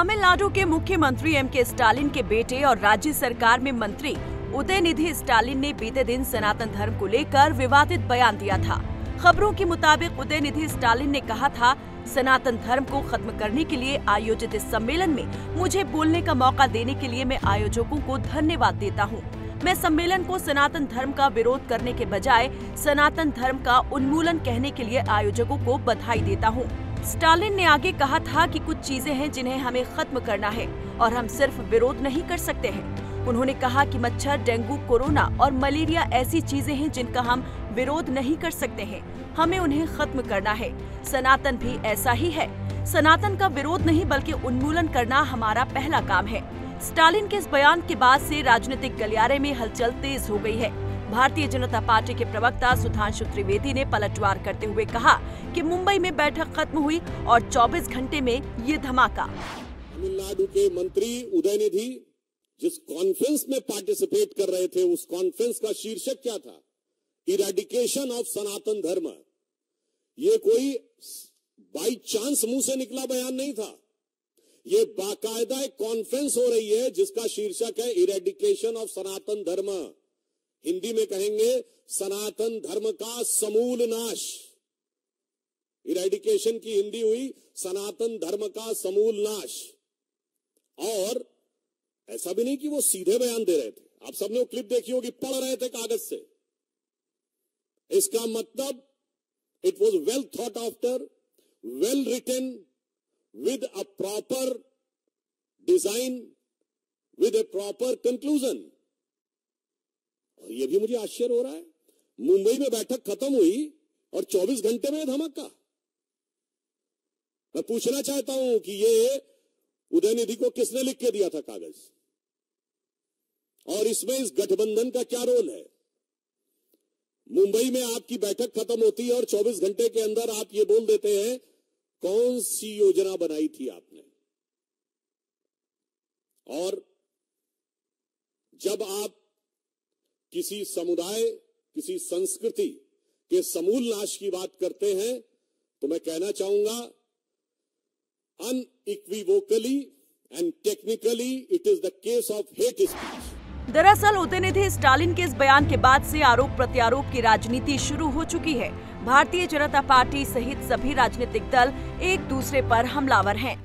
तमिलनाडु के मुख्यमंत्री MK. Stalin के बेटे और राज्य सरकार में मंत्री उदयनिधि स्टालिन ने बीते दिन सनातन धर्म को लेकर विवादित बयान दिया था। खबरों के मुताबिक उदयनिधि स्टालिन ने कहा था, सनातन धर्म को खत्म करने के लिए आयोजित इस सम्मेलन में मुझे बोलने का मौका देने के लिए मैं आयोजकों को धन्यवाद देता हूँ। मैं सम्मेलन को सनातन धर्म का विरोध करने के बजाय सनातन धर्म का उन्मूलन कहने के लिए आयोजकों को बधाई देता हूँ। स्टालिन ने आगे कहा था कि कुछ चीजें हैं जिन्हें हमें खत्म करना है और हम सिर्फ विरोध नहीं कर सकते हैं। उन्होंने कहा कि मच्छर, डेंगू, कोरोना और मलेरिया ऐसी चीजें हैं जिनका हम विरोध नहीं कर सकते हैं, हमें उन्हें खत्म करना है। सनातन भी ऐसा ही है। सनातन का विरोध नहीं बल्कि उन्मूलन करना हमारा पहला काम है। स्टालिन के इस बयान के बाद से राजनीतिक गलियारे में हलचल तेज हो गई है। भारतीय जनता पार्टी के प्रवक्ता सुधांशु त्रिवेदी ने पलटवार करते हुए कहा कि मुंबई में बैठक खत्म हुई और 24 घंटे में ये धमाका। तमिलनाडु के मंत्री उदयनिधि जिस कॉन्फ्रेंस में पार्टिसिपेट कर रहे थे, उस कॉन्फ्रेंस का शीर्षक क्या था? इरेडिकेशन ऑफ सनातन धर्म। ये कोई बाई चांस मुंह से निकला बयान नहीं था। ये बाकायदा एक कॉन्फ्रेंस हो रही है जिसका शीर्षक है इरेडिकेशन ऑफ सनातन धर्म। हिंदी में कहेंगे सनातन धर्म का समूल नाश। इरेडिकेशन की हिंदी हुई सनातन धर्म का समूल नाश। और ऐसा भी नहीं कि वो सीधे बयान दे रहे थे, आप सबने वो क्लिप देखी होगी, पढ़ रहे थे कागज से। इसका मतलब it was well thought after, well written, with a proper design, with a proper conclusion. और यह भी मुझे आश्चर्य हो रहा है, मुंबई में बैठक खत्म हुई और 24 घंटे में धमाका। मैं पूछना चाहता हूं कि ये उदयनिधि को किसने लिख के दिया था कागज, और इसमें इस गठबंधन का क्या रोल है? मुंबई में आपकी बैठक खत्म होती है और 24 घंटे के अंदर आप ये बोल देते हैं, कौन सी योजना बनाई थी आपने? और जब आप किसी समुदाय, किसी संस्कृति के समूल नाश की बात करते हैं, तो मैं कहना चाहूंगा, unequivocally and technically it is the case of hate speech। दरअसल उदयनिधि स्टालिन के इस बयान के बाद से आरोप प्रत्यारोप की राजनीति शुरू हो चुकी है। भारतीय जनता पार्टी सहित सभी राजनीतिक दल एक दूसरे पर हमलावर हैं।